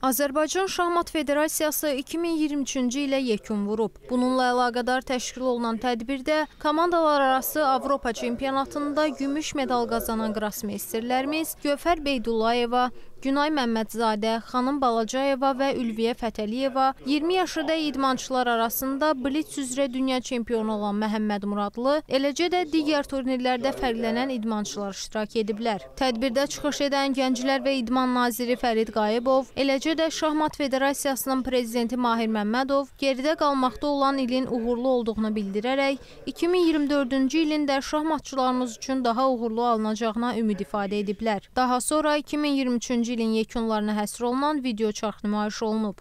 Azərbaycan Şahmat Federasiyası 2023-cü ilə yekun vurub. Bununla əlaqədar təşkil olunan tədbirdə komandalar arası Avropa çempionatında gümüş medal qazanan qrosmeysterlərimiz Gövhər Beydullayeva, Günay Məmmədzadə, Xanım Balacayeva və Ülviyə Fətəliyeva 20 yaşında idmançılar arasında blitz üzrə dünya çempionu olan Məhəmməd Muradlı, eləcə də digər turnirlərdə fərqlənən idmançılar iştirak ediblər. Tədbirdə çıxış edən Gənclər və İdman naziri Fərid Qayıbov, eləcə də Şahmat Federasiyasının prezidenti Mahir Məmmədov geridə qalmaqda olan ilin uğurlu olduğunu bildirərək, 2024-cü ilin də şahmatçılarımız üçün daha uğurlu alınacağına ümid ifadə ediblər. Daha sonra 2023-cü ilin yekunlarına həsr olunan video çarx nümayiş olunub.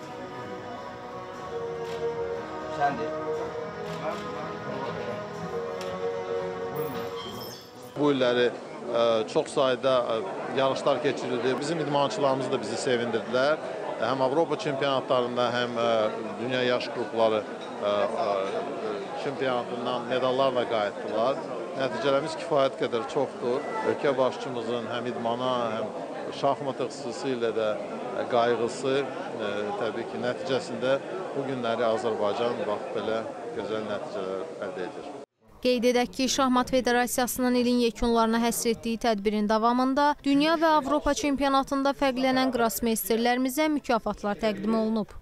Bu illəri çox sayda yarışlar keçirildi. Bizim idmançılarımız da bizi sevindirdilər. Həm Avropa çempionatlarında, həm dünya yaş qrupları çempionatından medallarla qayıtdılar. Nəticələrimiz kifayət qədər çoxdur. Ölkə başçımızın həm idmana, həm şahmata xüsusilə də qayğısı təbii ki, nəticəsində bu günləri Azərbaycan bax belə gözəl nəticələr əldə edir. Qeyd edək ki, Şahmat Federasiyasının ilin yekunlarına həsr etdiyi tədbirin davamında dünya və Avropa çempionatında fərqlənən qrosmeysterlərimizə mükafatlar təqdim olunub.